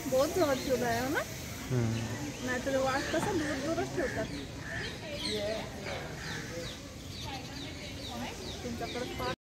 बहुत जवळ ठेवलं आहे ना, नाहीतर वाट कसं दूर दूरच ठेवतात. तुमच्याकडे